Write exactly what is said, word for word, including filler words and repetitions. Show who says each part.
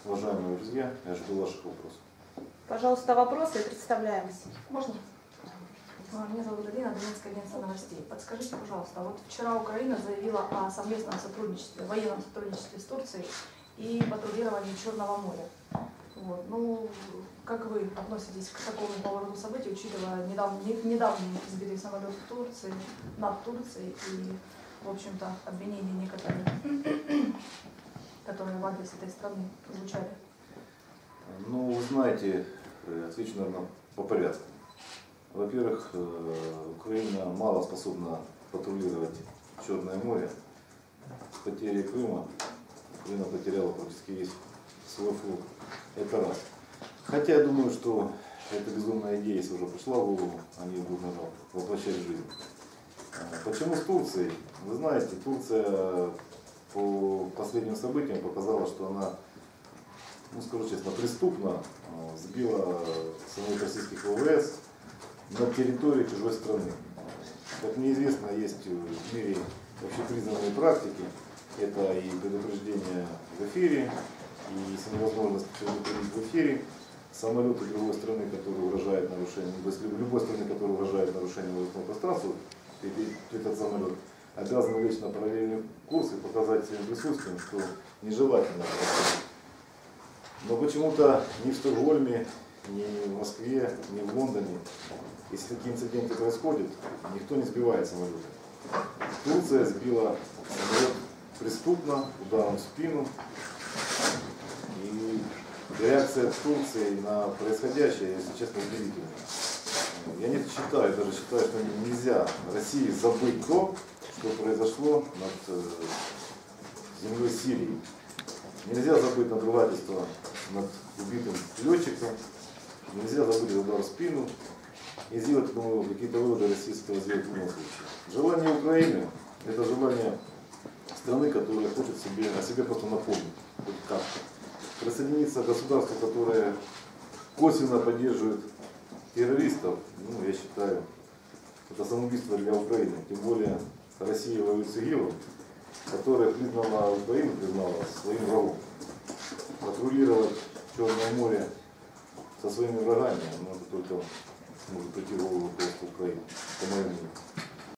Speaker 1: Уважаемые друзья, я жду ваших вопросов.
Speaker 2: Пожалуйста, вопросы и представляемся.
Speaker 3: Можно? Меня зовут Алина, Донецкое агентство новостей. Подскажите, пожалуйста, вот вчера Украина заявила о совместном сотрудничестве, военном сотрудничестве с Турцией и патрулировании Черного моря. Вот. Ну, как вы относитесь к такому повороту событий, учитывая недавний, недавний сбитый самолет в Турции, над Турцией и, в общем-то, обвинения некоторые, которые в адрес этой страны звучали?
Speaker 1: Ну, вы знаете, отвечу, наверное, по порядку. Во-первых, Украина мало способна патрулировать Черное море. С потерей Крыма Украина потеряла практически весь свой флот. Это раз. Хотя я думаю, что эта безумная идея, если уже пришла в голову, они будут, наверное, воплощать в жизнь. Почему с Турцией? Вы знаете, Турция по последним событиям показала, что она, ну скажу честно, преступно сбила самих российских ВВС на территории чужой страны. Как мне известно, есть в мире общепризнанные практики. Это и предупреждение в эфире, и если невозможность предупредить в эфире, самолеты другой страны, которые угрожают нарушением, любой страны, которая угрожает нарушением воздушного пространства, этот самолет обязан лечь на параллельный курс и показать своим присутствием, что нежелательно. Но почему-то ни в Стокгольме, ни в Москве, ни в Лондоне, если такие инциденты происходят, никто не сбивает самолеты. Турция сбила самолет преступно, ударом в спину. И реакция Турции на происходящее, если честно, удивительная. Я не считаю, даже считаю, что нельзя России забыть то, что произошло над землей Сирии. Нельзя забыть надругательство над убитым летчиком, нельзя забыть удар в спину и сделать, думаю, какие-то выводы российского сделать в любом случае. Желание Украины – это желание страны, которая хочет себе, о себе просто напомнить, хоть как-то. Присоединиться к государству, которое косвенно поддерживает террористов, ну, я считаю, это самоубийство для Украины. Тем более Россия воюет с ИГИЛом, которая признала Украину, признала своим врагом. Патрулировать Черное море со своими врагами, но это только может прийти в голову просто Украины, по моему мнению.